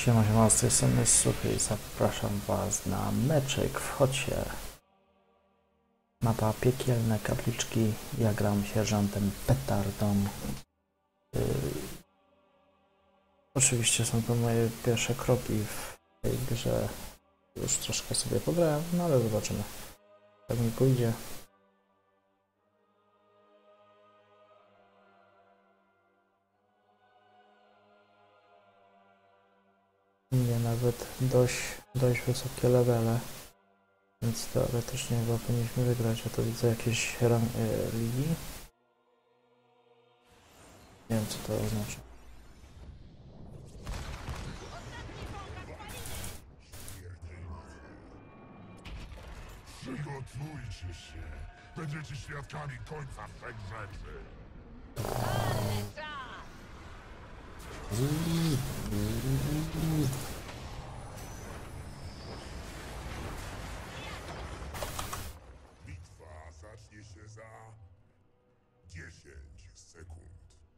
Siema, z tej strony Suchy i zapraszam was na meczek w Hocie. Mapa Piekielne Kapliczki. Ja gram sierżantem Petardą. Oczywiście są to moje pierwsze kroki w tej grze. Już troszkę sobie pograłem, no ale zobaczymy, jak mi pójdzie. Nie, nawet dość wysokie levele, więc teoretycznie chyba powinniśmy wygrać. Ja to widzę jakieś ligi. Nie wiem, co to oznacza. Przygotujcie się. Będziecie świadkami końca wszech rzeczy. Bitwa zacznie się za 10 sekund.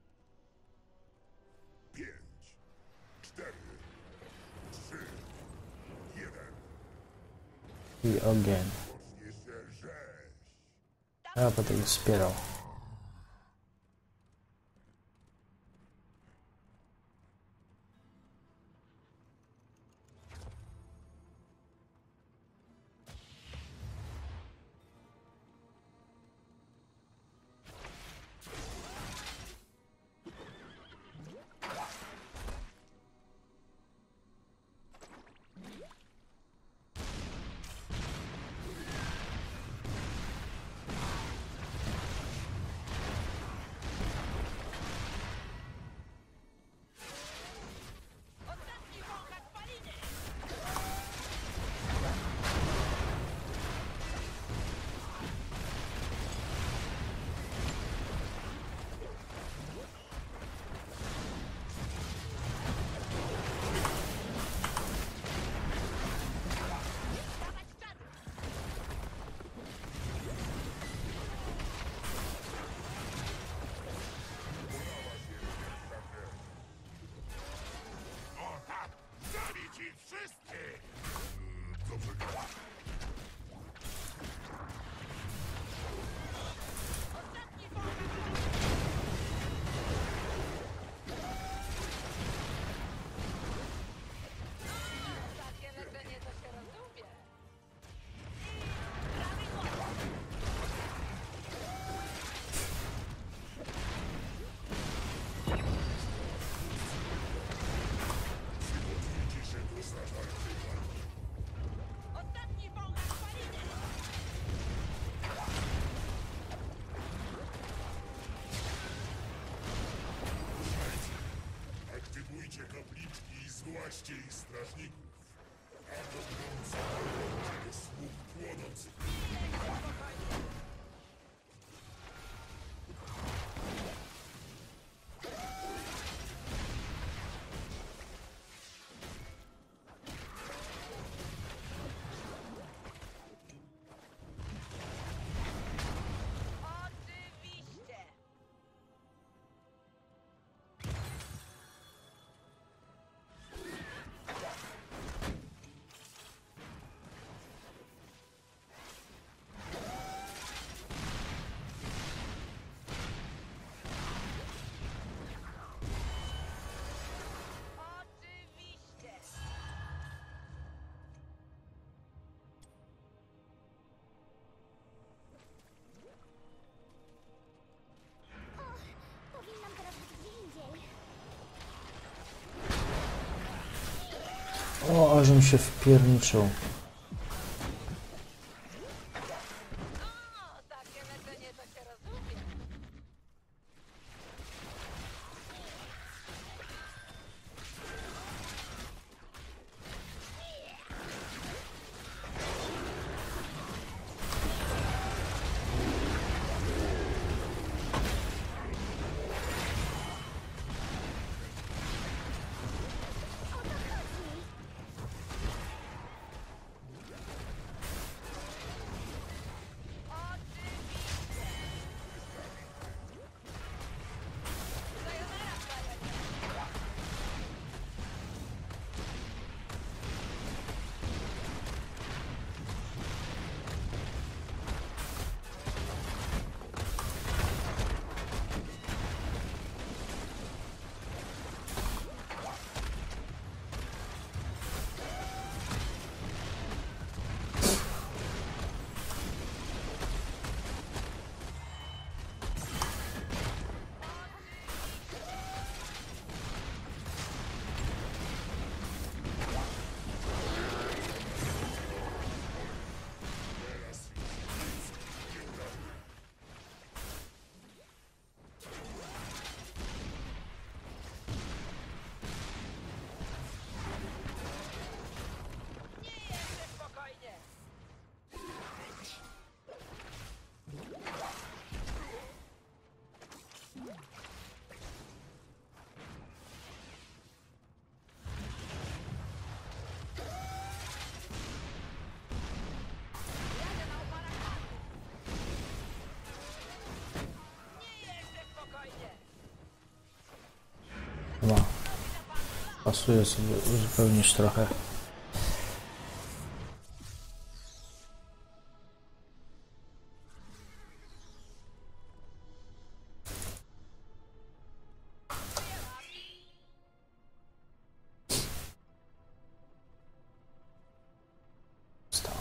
5, 4, 3, 1. I ogień. Zacznie się rzeź. Ja będę ich wspierał. O tak! Zabić ich wszystkich! Dobrze gra. Takie leczenie to się rozumie. Przygotujcie się do zażarcia. Ostatni wąż spaliny! Aktywujcie kapliczki i zgłaście ich strażników. A do grącego sług płonących. Oczywiście! Oczywiście! Powinnam teraz być gdzie indziej. O, ażem się wpierniczył. O, takie leczenie to się rozumie. O to chodzi. Pasuje sobie uzupełnić trochę. Stał.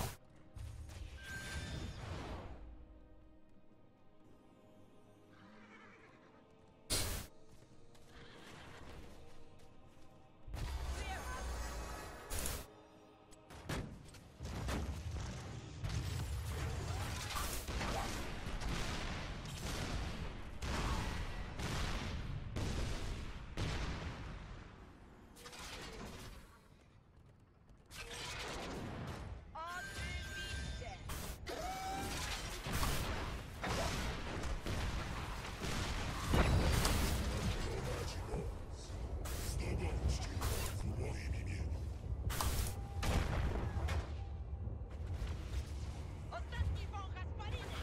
Oczywiście. Zdobądźcie w moim imieniu. Ostatni wącha spaliny.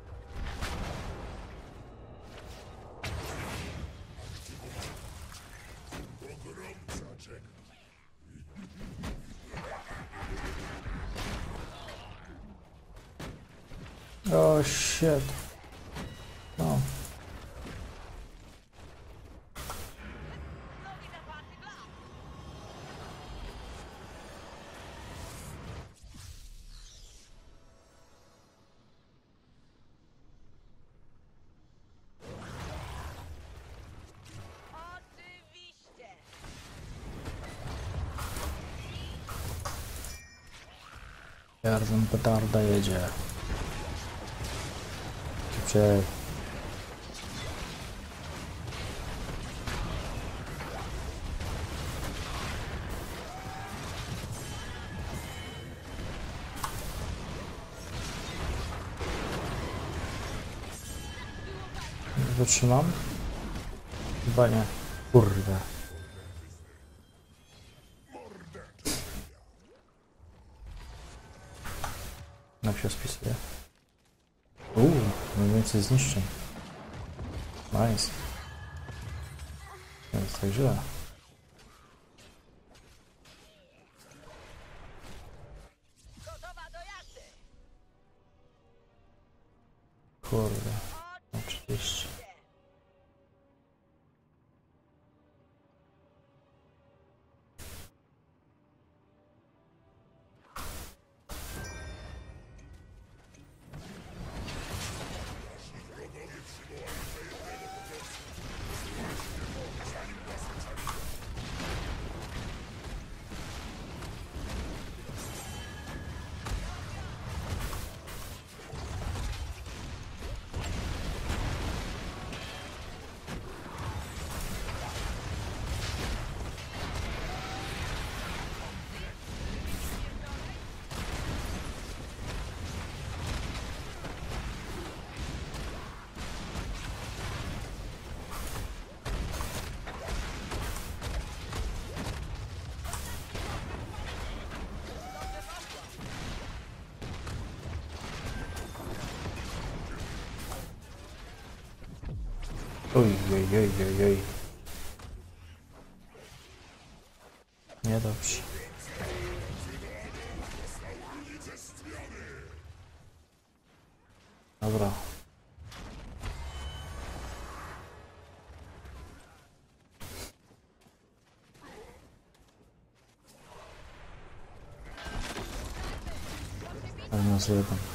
Pogromca czeka. O, shit. No. Nogi zawarty glas. Oczywiście. Jarzem petarda jedzie. Szybciej. Wytrzymam? Chyba nie. Kurde. Jak się spisuje? Mam więcej zniszczeń. Nice. Nie jest tak źle. Gotowa do jazdy. Kurde. Oczywiście. Oj, oj, oj, oj, oj. Niedobrze. Dobra. Ale nas jeden.